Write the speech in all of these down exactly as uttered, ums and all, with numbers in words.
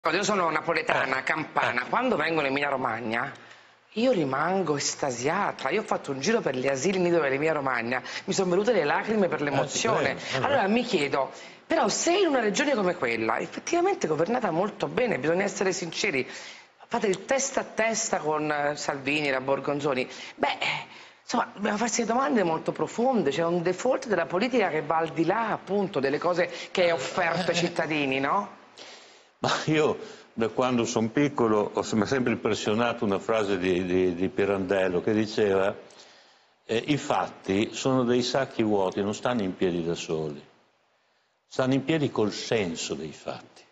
Io sono napoletana, Eh, campana, eh. quando vengo in Emilia Romagna io rimango estasiata. Io ho fatto un giro per gli asili nido dell'Emilia Romagna, mi sono venute le lacrime per Eh, ti l'emozione. prego. Eh, Allora mi chiedo, però se in una regione come quella, effettivamente governata molto bene, bisogna essere sinceri, fate il testa a testa con eh, Salvini, la Borgonzoni, beh, insomma, dobbiamo farsi domande molto profonde, c'è un default della politica che va al di là appunto delle cose che è offerto ai cittadini, no? Ma io da quando sono piccolo ho mi ha sempre impressionato una frase di, di- di Pirandello che diceva eh, i fatti sono dei sacchi vuoti, non stanno in piedi da soli, stanno in piedi col senso dei fatti.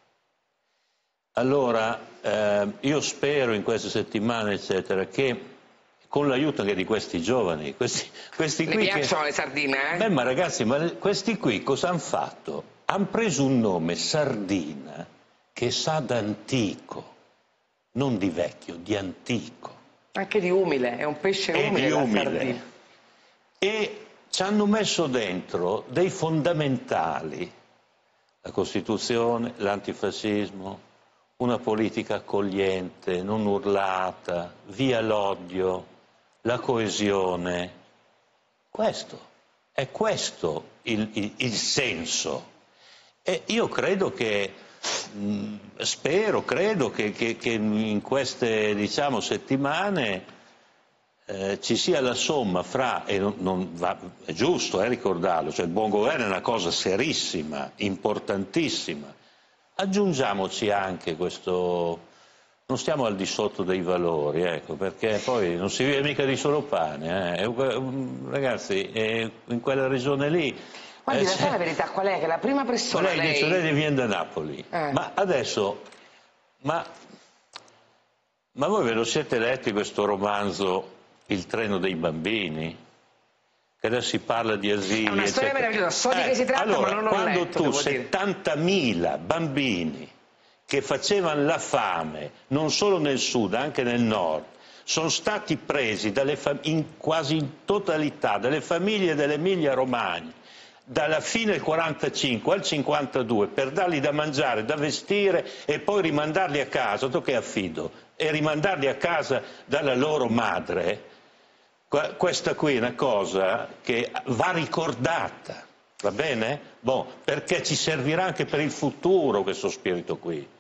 Allora eh, io spero in queste settimane eccetera che con l'aiuto anche di questi giovani, questi, questi Le qui piacciono che... le sardine, eh? Beh, ma ragazzi, ma questi qui cosa hanno fatto? Hanno preso un nome, Sardina, che sa d'antico, non di vecchio, di antico. Anche di umile, è un pesce E umile di la umile. sardina. E ci hanno messo dentro dei fondamentali, la Costituzione, l'antifascismo, una politica accogliente, non urlata, via l'odio, la coesione. Questo, è questo il, il, il senso. E io credo che, mh, spero, credo che, che, che in queste diciamo, settimane eh, ci sia la somma fra, e non, non va, è giusto eh, ricordarlo, cioè il buon governo è una cosa serissima, importantissima, aggiungiamoci anche questo, non stiamo al di sotto dei valori, ecco, perché poi non si vive mica di solo pane, eh. Ragazzi, eh, in quella regione lì... Guardi, Eh, la sa la verità qual è? Che la prima ma persona, lei dice, lei... lei viene da Napoli, Eh. ma adesso, ma, ma voi ve lo siete letti questo romanzo Il treno dei bambini? Che adesso si parla di asili, È una storia eccetera. meravigliosa, so di Eh, che si tratta, allora, ma non l'ho quando letto, tu devo dire. settantamila bambini che facevano la fame, non solo nel sud, anche nel nord, sono stati presi dalle in quasi in totalità dalle famiglie dell'Emilia Romagna, dalla fine del quarantacinque al cinquantadue, per dargli da mangiare, da vestire e poi rimandarli a casa, tu che affido, e rimandarli a casa dalla loro madre, questa qui è una cosa che va ricordata, va bene? Boh, perché ci servirà anche per il futuro questo spirito qui.